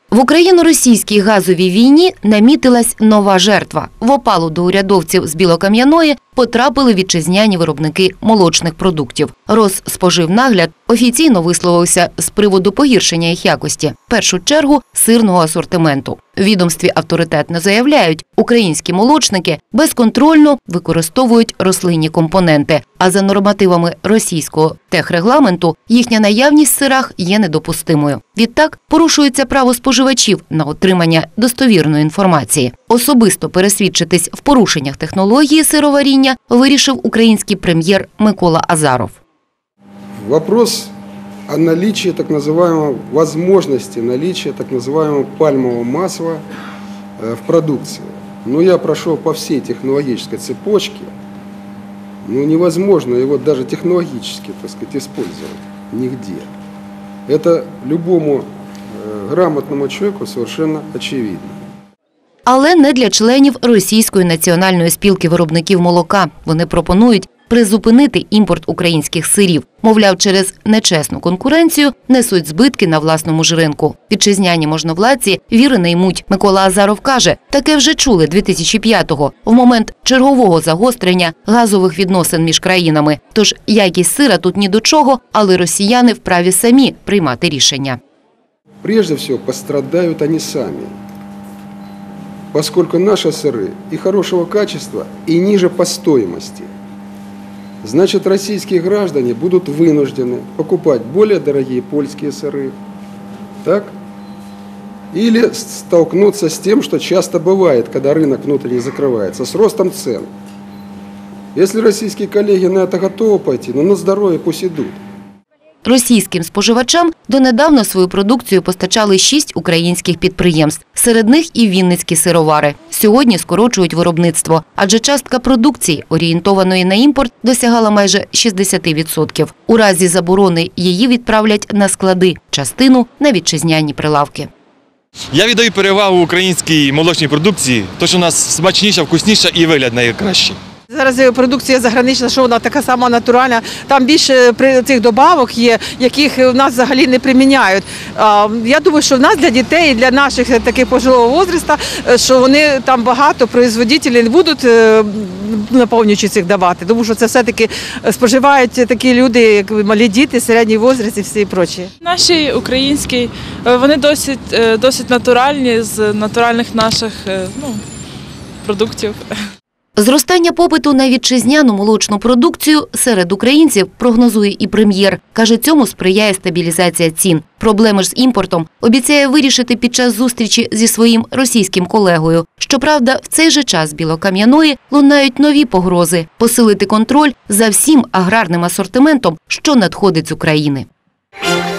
В україно-російській газовій війні намітилась нова жертва. В опалу до урядовців з Білокам'яної потрапили вітчизняні виробники молочних продуктів. Розспоживнагляд офіційно висловився з приводу погіршення їх якості, в першу чергу сирного асортименту. У відомстві авторитетно заявляють, українські молочники безконтрольно використовують рослинні компоненти, а за нормативами російського техрегламенту їхня наявність в сирах є недопустимою. Відтак порушується право споживачів на отримання достовірної інформації. Особисто пересвідчитись в порушеннях технології сироваріння вирішив український прем'єр Микола Азаров. Вопрос о наличии так называемого, возможности наличия так называемого пальмового масла в продукции. Но я прошел по всей технологической цепочке, невозможно его даже технологически, так сказать, использовать нигде. Это любому грамотному человеку совершенно очевидно. Але не для членів Російської національної спілки виробників молока. Вони пропонують призупинити імпорт українських сирів. Мовляв, через нечесну конкуренцію несуть збитки на власному ж ринку. Вітчизняні можновладці віри не ймуть. Микола Азаров каже, таке вже чули 2005-го, в момент чергового загострення газових відносин між країнами. Тож якість сира тут ні до чого, але росіяни вправі самі приймати рішення. Прежде всего пострадают они сами, поскольку наши сыры и хорошего качества, и ниже по стоимости. Значит, российские граждане будут вынуждены покупать более дорогие польские сыры, так? Или столкнуться с тем, что часто бывает, когда рынок внутренний закрывается, с ростом цен. Если российские коллеги на это готовы пойти, на здоровье пусть идут. Російським споживачам донедавна свою продукцію постачали 6 українських підприємств. Серед них і вінницькі сировари. Сьогодні скорочують виробництво, адже частка продукції, орієнтованої на імпорт, досягала майже 60%. У разі заборони її відправлять на склади, частину – на вітчизняні прилавки. Я віддаю перевагу українській молочній продукції, тому що у нас смачніша, вкусніша і вигляд найкращий. Зараз продукція загранична, що вона така сама натуральна. Там більше цих добавок є, яких у нас взагалі не приміняють. Я думаю, що в нас для дітей і для наших таких пожилого віку, що вони там багато производителів не будуть наповнюючи цих давати, тому що це все-таки споживають такі люди, як малі діти, середній вік і всі інші. Наші українські, вони досить натуральні, з натуральних наших продуктів. Зростання попиту на вітчизняну молочну продукцію серед українців прогнозує і прем'єр. Каже, цьому сприяє стабілізація цін. Проблеми ж з імпортом обіцяє вирішити під час зустрічі зі своїм російським колегою. Щоправда, в цей же час з Білокам'яної лунають нові погрози – посилити контроль за всім аграрним асортиментом, що надходить з України.